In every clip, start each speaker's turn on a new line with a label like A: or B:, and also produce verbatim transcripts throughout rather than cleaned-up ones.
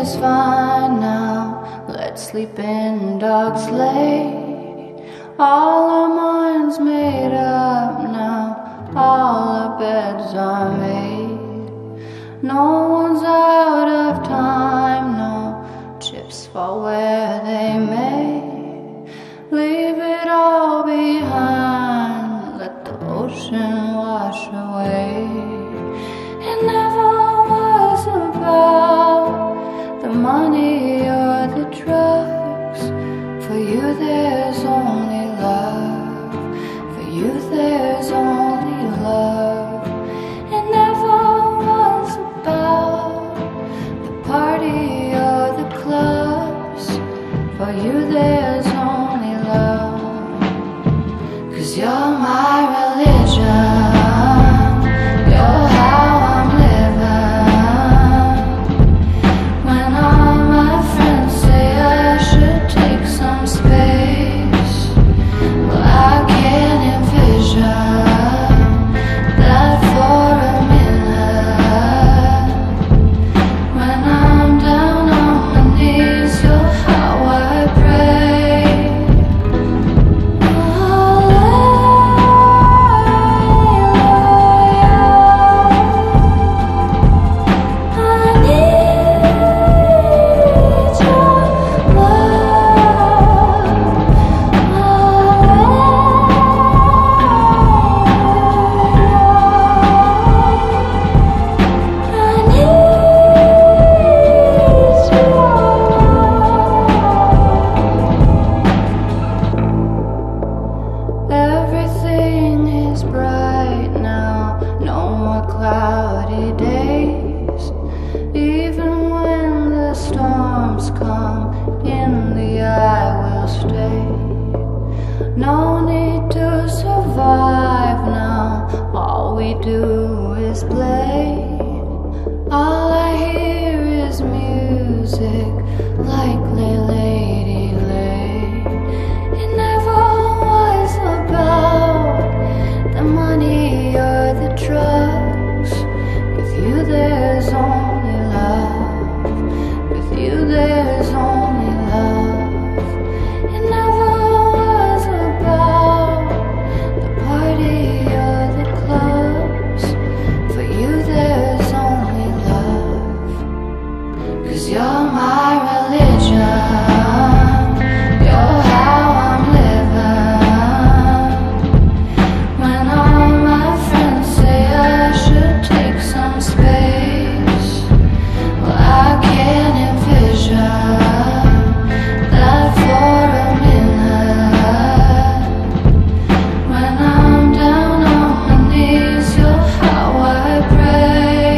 A: is fine now. Let's sleep in dogs lay. All our minds made up now. All our beds are made. No one's out of time, no. Chips fall where they may. Leave it all behind. Let the ocean wash away. It never was about the money or the drugs. For you there's only love. For you there's only love. It never was about the party or the clubs. For you there's only love. 'Cause you're my religion. You're how I'm living. When all my friends say I should take some space, well, I can't envision that for a minute. When I'm down on my knees, you're how I pray. Everything is bright now, no more cloudy days. Even when the storms come, in the eye will stay. No need to survive now, all we do is play. All I hear is music, likely Lady Lay. It never was about the money or the drugs. With you there's only love. With you there's only love. It never was about the party or the clubs. For you there's only love. 'Cause you're my religion. You're how I'm living. When all my friends say I should take some space, well, I can't envision that for a minute. When I'm down on my knees, you're how I pray.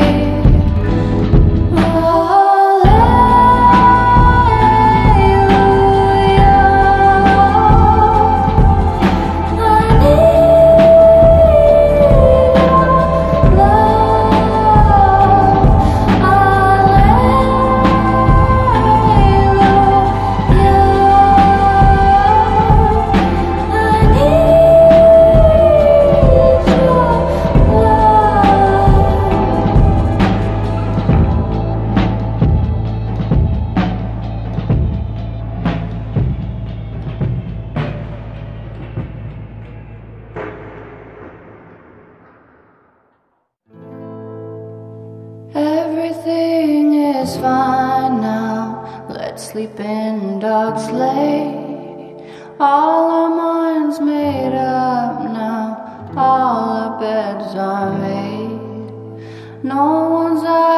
A: Everything is fine now. Let's sleep in dogs lay. All our minds made up now. All our beds are made. No one's out